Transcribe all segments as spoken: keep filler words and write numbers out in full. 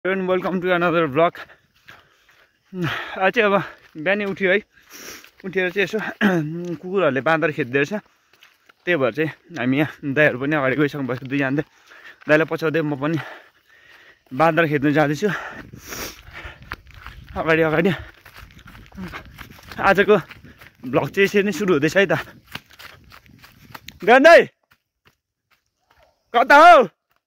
Welcome to another blog. आज चाहिँ अब बिहानै उठ्यो है, उठेर चाहिँ यसो कुकुरहरूले बाँदर खेद्दै रहेछ। त्यही भएर चाहिँ हामी यहाँ दाइहरू पनि अगाडि गइसक्नु भएको दुई जाँदै दाइलाई पछाउँदै म पनि बाँदर खेद्नु जाँदैछु अगाडि अगाडि। आजको ब्लग चाहिँ यसरी नै सुरु हुँदैछ है त। गान्दै कता हो?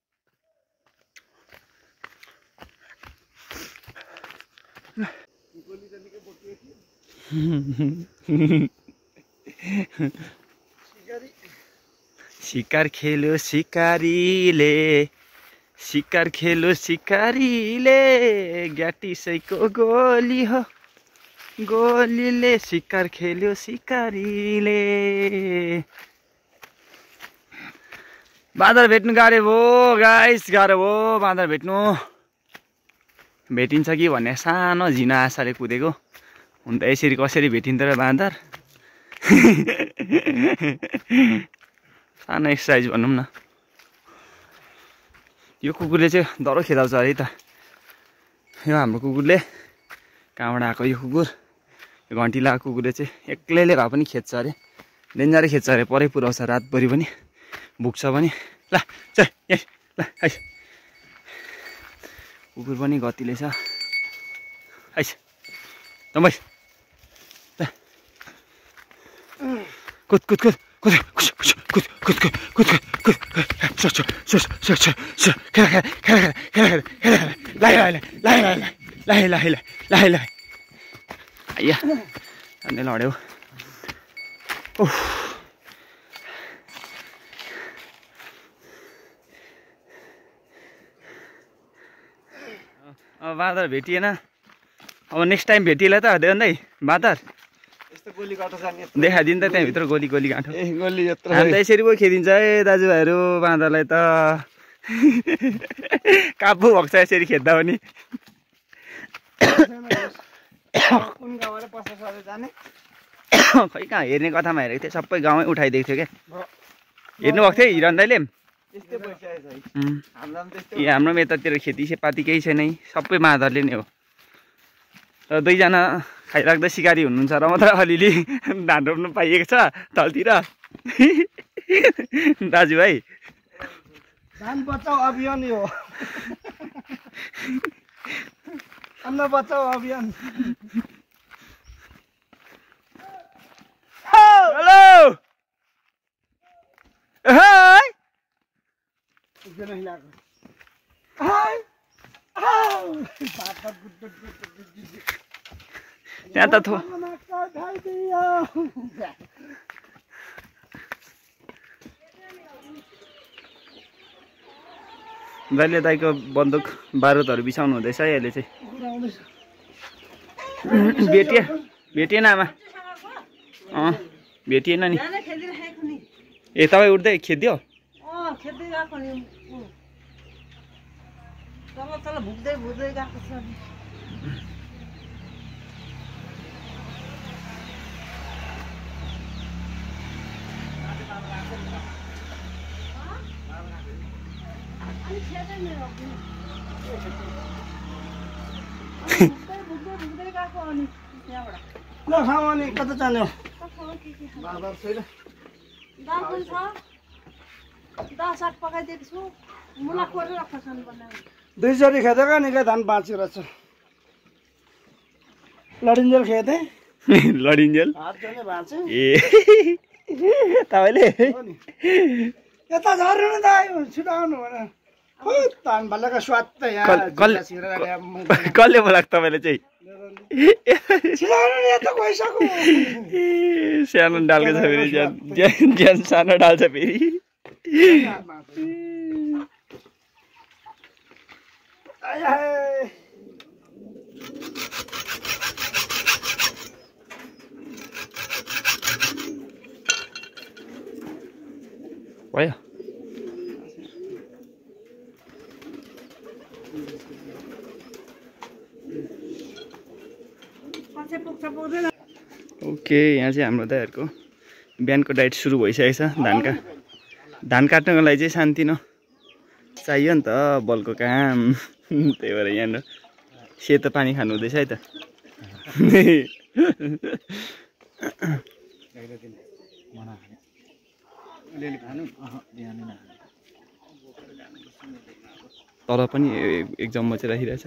शिकार खेल्यो शिकारीले, शिकार खेल्यो शिकारीले, ग्याटिसैको गोली हो गोलीले, शिकार खेल्यो शिकारीले। बाँदर भेट्नु गाह्रो भयो गाइस, गाह्रो भयो बाँदर भेट्नु। भेटिन्छ कि भन्ने सानो झिना आशाले कुदेको, हुन त यसरी कसरी भेटिन्छ र बाँदर। सानो एक्सर्साइज भनौँ न। यो कुकुरले चाहिँ डह्रो खेदाउँछ अरे त। यो हाम्रो कुकुरले कहाँबाट आएको यो कुकुर, यो घन्टी लगाएको कुकुरले चाहिँ एक्लैले भए पनि खेद्छ अरे, डेन्जरै खेद्छ अरे, परै पुऱ्याउँछ रातभरि पनि, भुक्छ पनि। ल चल यहाँ ल आइस, कुकुर पनि गतिले छ आइस तँ बैस कुद कुद कुद कुद कुद कुद कुद कुद कुद कुद खेला खेला खेला खेला खेला लाइ लाइ लाइ लाइ लाइ लाइ लाइ लाइ आइया अन्य लड्यो। अब बाँदर भेटिएन, अब नेक्स्ट टाइम भेटिएला त देवन्दै बाँदर गोली गाँठो जाने देखाइदिनु त त्यहाँभित्र गोली गोली गाँठो। ए गोली यत्रो हामी त यसरी पो खेदिन्छ है दाजुभाइहरू बाँदरलाई त। काबु भएको छ यसरी खेद्दा पनि। कुन गाउँबाट पस्छ सधैँ जाने? खै कहाँ हेर्ने कथामा हेरेको थिएँ, सबै गाउँमै उठाइदिएको थियो क्या। हेर्नुभएको थियो हिरन दाइले? त्यस्तै भइसकेको छ हाम्रो पनि त्यस्तै। ए हाम्रो यतातिर खेतीसेपाती केही छैन है, सबै बाँदरले नै हो। र दुईजना खाइराख्दा सिकारी हुनुहुन्छ र मात्र अलिअलि धान रोप्नु पाइएको छ तलतिर। दाजुभाइ धान बचाउ अभियान यो, अन्न बचाउ अभियान। हेलो हाय यहाँ त थो दाइले दाइको बन्दुक बारुदहरू बिसाउनु हुँदैछ है अहिले चाहिँ। भेटिए भेटिएन आमा? अँ भेटिएन नि। ए तपाईँ उठ्दै खेद्यो? ल खाऊ अनि कता जाने हो? बाँदर छैन। दाल पनि छ, दाल साग पकाइदिएको छु, मुला कोरेर खोर्सानी बनाएको। दुई चोटि खेदेको निकै धान बाँच्यो रहेछ। लडिन्जेल खेदे लडिन्जेल हात जाने बाँचे। ए तपाईँले यता झर्नु न त छिटाउनु भनेर धान भल्लाको स्वाद त यहाँ कसले बोलाएको तपाईँले चाहिँ? छिटाउनु नि यता गइसक्यो। सानो डालको छ फेरि, ज्यान ज्यान सानो डाल छ फेरि। भयो ओके। यहाँ चाहिँ हाम्रो दाइहरूको बिहानको डाइट सुरु भइसकेको छ। धान का धान काट्नको लागि चाहिँ सानोतिनो चाहियो नि त बलको काम। त्यही भएर यहाँ सेतो पानी खानु हुँदैछ है त तर पनि एक्जाम मचिराखिरहेछ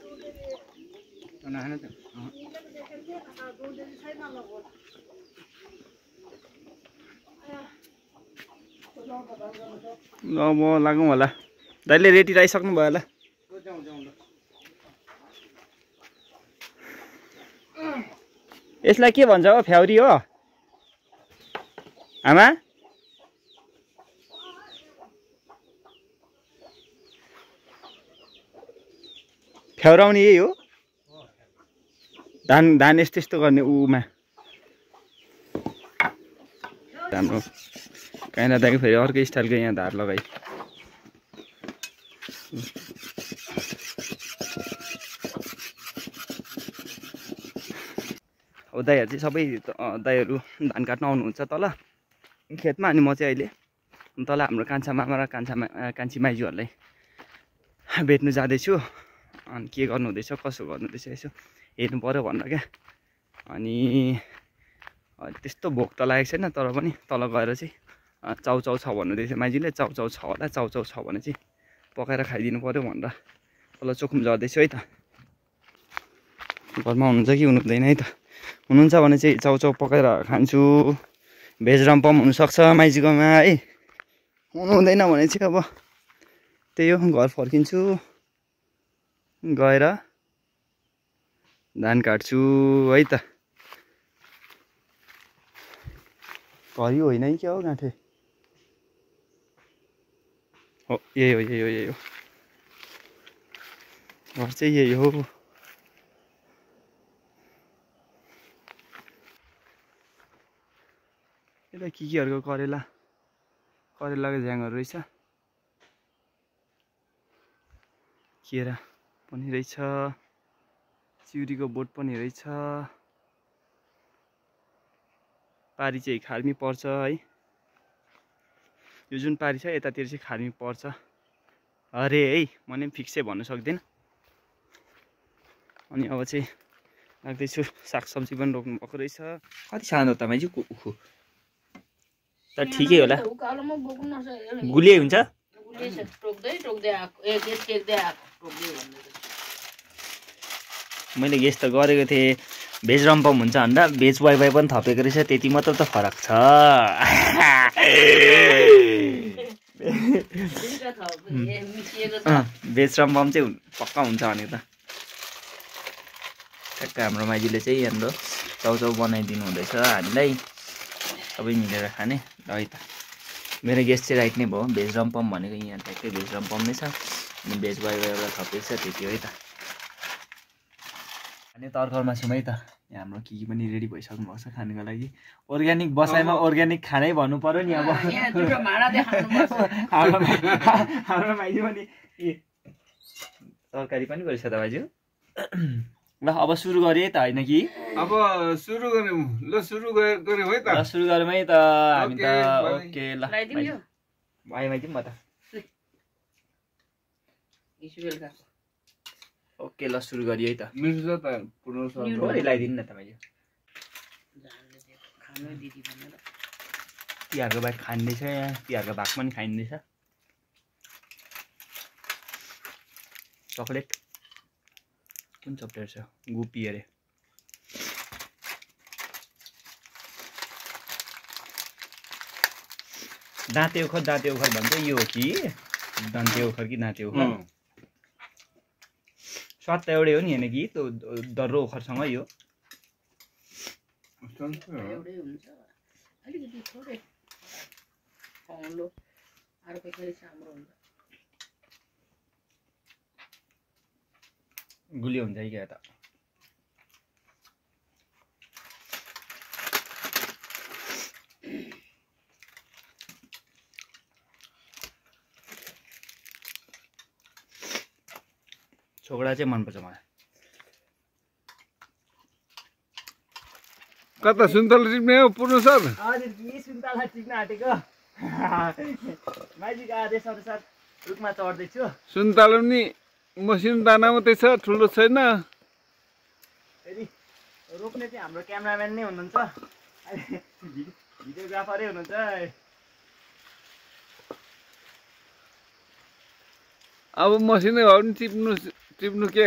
ल म लागौँ होला दाइले रेडी राखिसक्नु भयो होला यसलाई के भन्छ हो फ्याउरी हो आमा फ्याउराउने यही हो धान धान यस्तो यस्तो गर्ने उमा हाम्रो काहीँ नदाको फेरि अर्कै स्टाइलको यहाँ धार लगाइ अब दाइहरू चाहिँ सबै दाइहरू धान काट्न आउनुहुन्छ तल खेतमा अनि म चाहिँ अहिले तल हाम्रो कान्छा मामा र कान्छा कान्छी माइजूहरूलाई भेट्नु जाँदैछु अनि के गर्नु हुँदैछ कसो गर्नु हुँदैछ यसो हेर्नु पऱ्यो भनेर क्या अनि त्यस्तो भोक त लागेको छैन तर पनि तल गएर चाहिँ चाउचाउ छ भन्नुहुँदैछ माइजूले चाउचाउ छ होला चाउचाउ छ भने चाहिँ पकाएर खाइदिनु पऱ्यो भनेर तल चोखुम झर्दैछु है त घरमा हुनुहुन्छ कि हुनुहुँदैन है त हुनुहुन्छ भने चाहिँ चाउचाउ पकाएर खान्छु भेज रम्पम हुनसक्छ माइजूकोमा है हुनुहुँदैन भने चाहिँ अब त्यही हो घर फर्किन्छु गएर धान काट्छु है त घरि होइन कि क्या हो गाँठे हो यही हो यही हो यही हो घर चाहिँ यही हो यता के केहरूको करेला करेलाको झ्याङहरू रहेछ केरा पनि रहेछ चिउरीको बोट पनि रहेछ पारी चाहिँ खार्मी पर्छ है यो जुन पारी छ यतातिर चाहिँ खार्मी पर्छ अरे है मैले पनि फिक्सै भन्नु सक्दिनँ अनि अब चाहिँ लाग्दैछु सागसब्जी पनि रोप्नु भएको रहेछ कति सानो त माइजू उखु त ठिकै होला गुलियै हुन्छ मैले गेस त गरेको थिएँ भेज रम्पम हुन्छ भन्दा भेज वाइ वाइ पनि थपेको रहेछ त्यति मात्र त फरक छ भेज रम्पम चाहिँ पक्का हुन्छ भने त ठ्याक्क हाम्रो माइजूले चाहिँ हाम्रो चाउचाउ बनाइदिनु हुँदैछ हामीलाई सबै मिलेर खाने ल है त मेरो गेस चाहिँ राइट नै भयो भेज रम्पम भनेको यहाँ ठ्याक्कै भेज रम्पम नै छ अनि भेज वाइ वाइ एउटा थपेको छ त्यति हो है त खाने तर्खरमा छौँ है त यहाँ हाम्रो के के पनि रेडी भइसक्नु भएको छ खानुको लागि अर्ग्यानिक बसाइमा अर्ग्यानिक खानै भन्नु पर्यो नि अब हाम्रो माइजू पनि तरकारी पनि गरेछ त माइजू ल अब सुरु गरेँ त होइन कि अब सुरु गरौँ ल सुरु गरौँ है त ल सुरु गरौँ है त हामी त ओके ल भाइ माइजू म त ओके ल सुरु गरियो है त मिर्छ त पुरो थोरै लगाइदिनु न त माइजू तिहारको भाग खाँदैछ यहाँ तिहारको भाग पनि खाइँदैछ चक्लेट कुन चक्लेट छ गुपी अरे दाँते ओखर दाँते ओखर भन्छ यो हो कि दाँते ओखर कि दाँते ओखर स्वाद त एउटै हो नि होइन कि त्यो दर्रो ओखरसँग यो गुलियो हुन्छ कि क्या त छोकडा चाहिँ मनपर्छ मलाई कता सुन्तला टिप्ने हो पूर्ण सर हजुर कि सुन्तला टिप्न आँटेको माइजूको आदेश अनुसार रुखमा चढ्दैछु सुन्तला नि मसिनो दाना मात्रै छ, ठुलो छैन। फेरि रोप्ने चाहिँ हाम्रो क्यामेराम्यान नै हुनुहुन्छ, भिडियोग्राफरै हुनुहुन्छ। अब मसिनै भए पनि टिप्नु टिप्नु के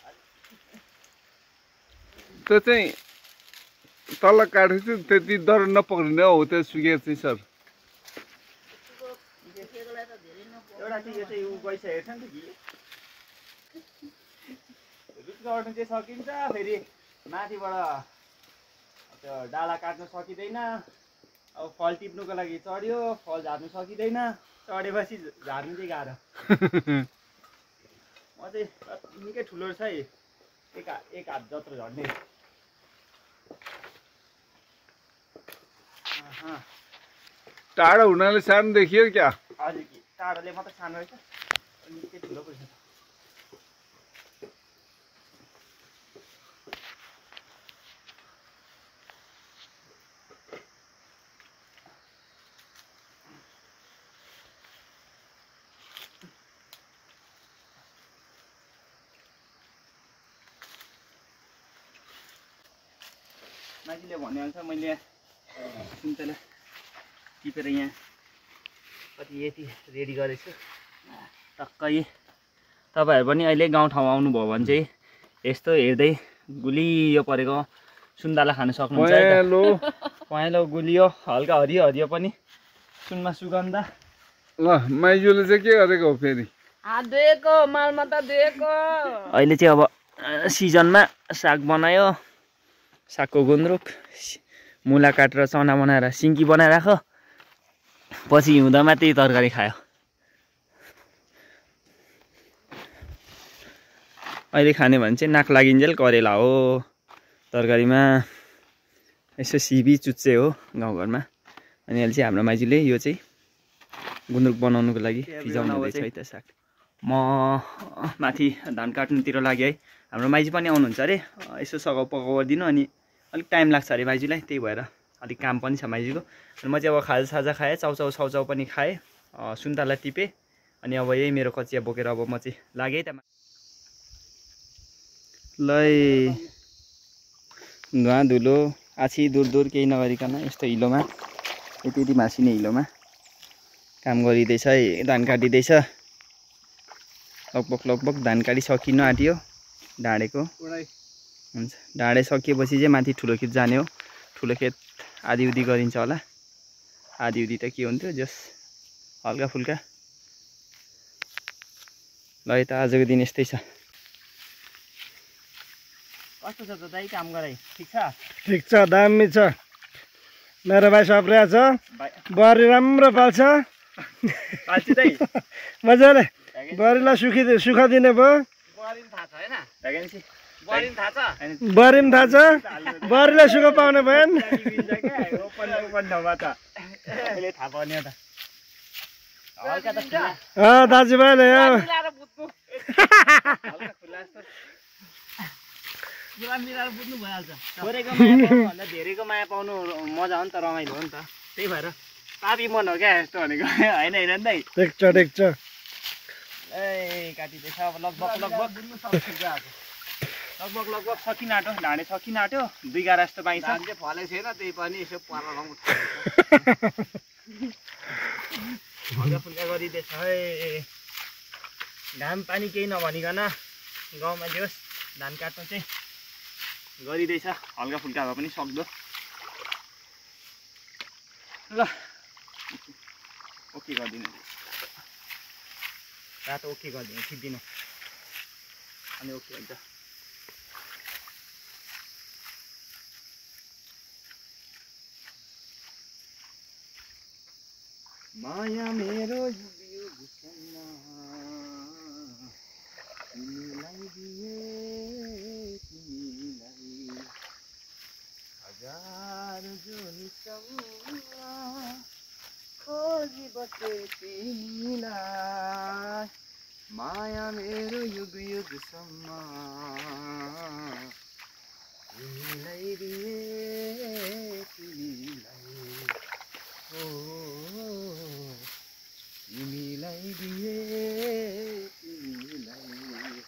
त्यो चाहिँ तल काटेको छु, त्यति डर नपक्रिने हौ त्यो सुकेको चाहिँ सर। एउटा चाहिँ यो चाहिँ उ गइसकेको छ नि त कि रुट गर्नु चाहिँ सकिन्छ, फेरि माथिबाट त्यो डाला काट्नु सकिँदैन। अब फल टिप्नुको लागि चढ्यो, फल झार्नु सकिँदैन, चढेपछि झार्नु चाहिँ गाह्रो। म चाहिँ निकै ठुलो छ है, एक एक हात जत्रो झर्ने। टाढो हुनाले सानो देखियो क्या? हजुर कि टाढोले मात्रै सानो रहेछ, निकै ठुलो पो रहेछ। मान्छेले भनेअनुसार मैले सुन्तला टिपेर यहाँ कति यति रेडी गरेको छु। टक्कै तपाईँहरू पनि अहिले गाउँठाउँ आउनुभयो भने चाहिँ यस्तो हेर्दै गुलियो परेको सुन्तला खानु सक्नुहुन्छ है त। पहेँलो गुलियो हल्का हरियो हरियो पनि सुनमा सुगन्ध। ल माइजूले चाहिँ के गरेको हो फेरि? हात धोएको, मालमत्ता धोएको। अहिले चाहिँ अब सिजनमा साग बनायो, सागको गुन्द्रुक, मुला काटेर चना बनाएर सिन्की बनाइराख, पछि हिउँदमा त्यही तरकारी खायो। अहिले खाने भने चाहिँ नाक लागिन्जेल करेला हो, तरकारीमा यसो सिबी चुच्चे हो गाउँघरमा। अनि अहिले चाहिँ हाम्रो माइजूले यो चाहिँ गुन्द्रुक बनाउनुको लागि फिजाउनु हुँदैछ है त साग। म माथि धान काट्नुतिर लाग्यो है, हाम्रो माइजू पनि आउनुहुन्छ अरे, यसो सघाउ पकाउ गरिदिनु। अनि अलिक टाइम लाग्छ अरे माइजूलाई, त्यही भएर अलिक काम पनि छ माइजूको। अनि म चाहिँ अब खाजा साजा खाएँ, चाउचाउ साउचाउ पनि खाएँ, सुन्तला टिपेँ। अनि अब यही मेरो कचिया बोकेर अब म चाहिँ लागेँ है त। ल धुवा धुलो आछी दूर दूर केही नगरिकन यस्तो हिलोमा, यति यति मासिने हिलोमा काम गरिँदैछ है। धान काटिँदैछ, लगभग लगभग धान काटी सकिन आँट्यो ढाडेको। हुन्छ, ढाडे सकिएपछि चाहिँ माथि ठुलो खेत जाने हो। ठुलो खेत आधी उधी गरिन्छ होला, आधी उधी त के हुन्थ्यो, जस हल्का फुल्का। ल यता आजको दिन यस्तै छ। कस्तो छ त दाइ काम गराइ? ठिक छ? ठिक छ, दामी छ। मेरो भाइ सप्रिया छ, बुहारी राम्रो पाल्छ। पाल्छु दाइ मजाले बुहारीलाई सुखी सुख दिने भयो। बुहारी थाहा छ हैन? भ्याकेन्सी बुहारी थाहा छ? बुहारी पनि थाहा छ, बुहारीलाई सुख पाउने भयो नि। ओपन ओपन नभए त अहिले थाहा पाउने हो त। हल्का त खुला, अँ दाजुभाइले मिलाएर बुझ्नु, हल्का खुला जस्तो पुरा मिलाएर बुझ्नु भइहाल्छ। थोरैको माया पाउनु भन्दा धेरैको माया पाउनु मजा हो नि त, रमाइलो हो नि त। त्यही भएर पापी मन हो क्या यस्तो भनेको, होइन होइन नि दाइ? ठिक छ ठिक छ। ए काटिँदैछ अब लगभग लगभग लगभग लगभग सकिन आँट्यो, ढाँडे सकिन आँट्यो। दुई गाडा जस्तो बाँकी छ। चाहिँ फलेको छैन, त्यही पनि यसो पर लाउनु हल्का फुल्का गरिँदैछ है। घाम पानी केही नभनिकन गाउँमा जोस् धान काट्नु चाहिँ गरिँदैछ, हल्का फुल्का भए पनि सक्दो। ल ओके गरिदिनु, रातो ओके गरिदिनु, खिचिदिनु, अनि ओके हुन्छ। माया मेरो युग युगसम्म तिमीलाई दिए, तिमीलाई हजार जुनसम्म खोजी बसे तिमीलाई। माया मेरो युग युगसम्म तिमीलाई दिए, तिमीलाई ओ तिमीलाई दिए, तिमीलाई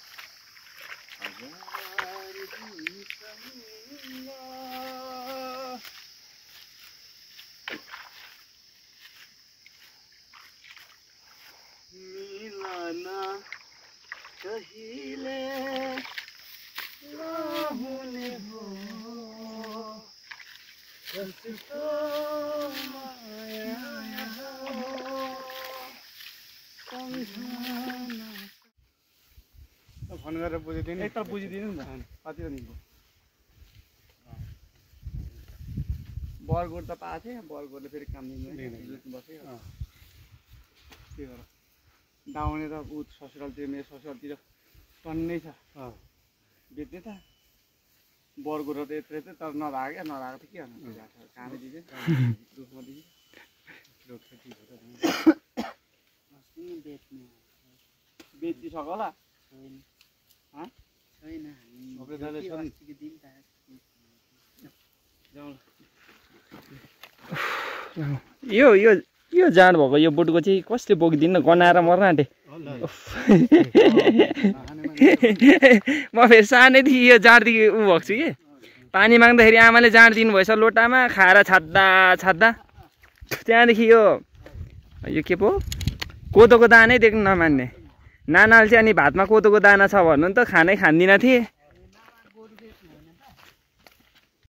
मिलन कहिले नहुने हो कस्तो माया हो सम्झना। फोन गरेर बुझिदिनु एकताल बुझिदिनु नि त कति त निको बरगोड त पाएको थिएँ बरगोडले फेरि काम दिनु बस्यो के गर दाउने त ऊ ससुरालतिर मेरो ससुरालतिर टन्नै छ बेच्ने त बरगोड त यत्रो यत्रो तर नभएको क्या नभएको त के गर्नु कामै दिन्छ रुखमा दिन्छ रुख त ठिक हो बेच्ने बेचिसक्यो होला यो यो यो जाँड भएको यो बोटको चाहिँ कसले बोकिदिनु गनाएर मर्न आँटे म फेरि सानैदेखि यो जाँडदेखि ऊ भएको छु कि पानी माग्दाखेरि आमाले जाँड दिनुभएछ लोटामा खाएर छाड्दा छाड्दा त्यहाँदेखि यो यो के पो कोदोको दानै देख्नु नमान्ने नानाले चाहिँ अनि भातमा कोदोको दाना छ भन्नु नि त खानै खाँदिनँ थिएँ